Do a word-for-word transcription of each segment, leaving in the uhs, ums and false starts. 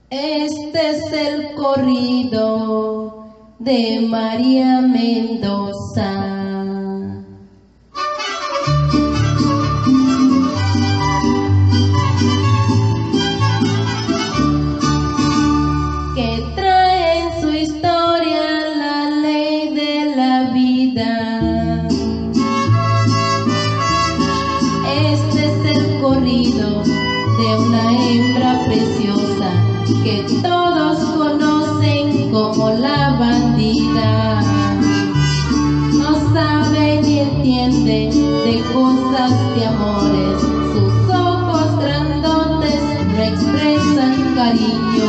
Este es el corrido de María Mendoza. Que trae en su historia la ley de la vida. Este es el corrido de una hembra preciosa que todos conocen como la bandida. No sabe ni entiende de cosas de amores, sus ojos grandotes no expresan cariño.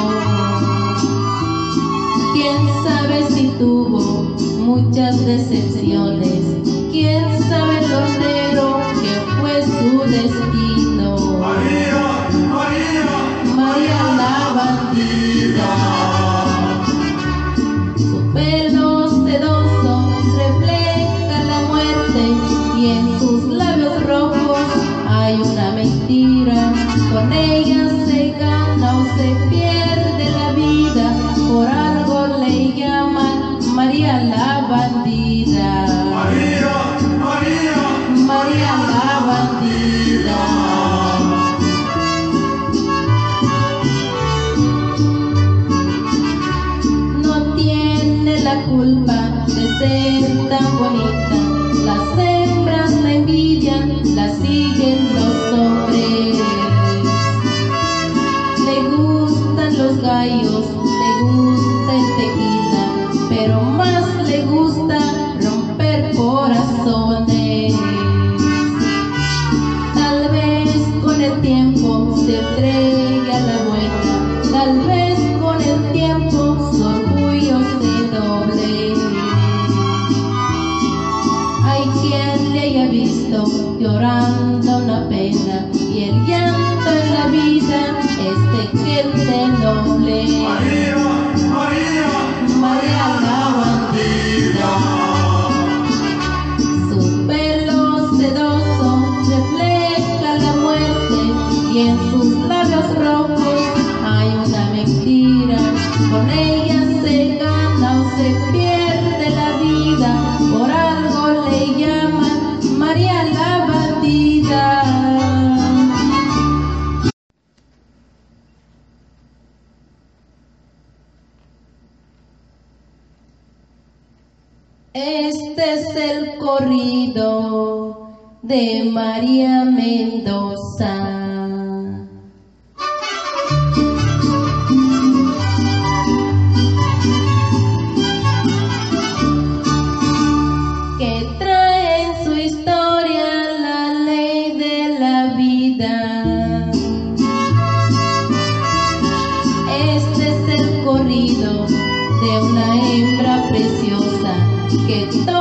Quién sabe si tuvo muchas decepciones, quién sabe lo negro que fue su destino. María, María, María la bandida. Su pelo sedoso refleja la muerte y en sus labios rojos hay una mentira. Con ella se gana o se pierde la vida, por algo le llaman María la bandida. María, María, María la bandida. La culpa de ser tan bonita, las hembras la envidian, la siguen los hombres. Le gustan los gallos, le gusta el tequila, pero más le gusta romper corazones. Tal vez con el tiempo se entregue a la buena, tal vez con el tiempo su orgullo se doble. Hay quien le haya visto llorando una pena, y el llanto en la vida es de gente noble. María, María, María la bandida. Su pelo sedoso refleja la muerte y en sus labios rojos hay una mentira. Con ella se gana o se pierde la vida, por algo le llaman María la bandida. Este es el corrido de María Mendoza. Que trae en su historia la ley de la vida. Este es el corrido de una hembra preciosa que